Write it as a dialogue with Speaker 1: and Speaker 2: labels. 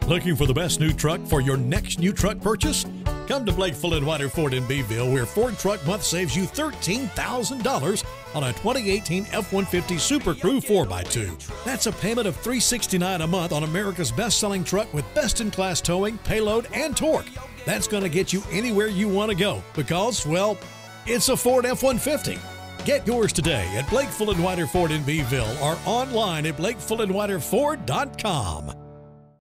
Speaker 1: Looking for the best new truck for your next new truck purchase? Come to Blake Full & Wider Ford in Beeville, where Ford Truck Month saves you $13,000 on a 2018 F-150 Super Crew 4x2. That's a payment of $369 a month on America's best-selling truck with best-in-class towing, payload, and torque. That's going to get you anywhere you want to go because, well, it's a Ford F-150. Get yours today at Blake Full & Wider Ford in Beeville or online at BlakeFullAndWiderFord.com.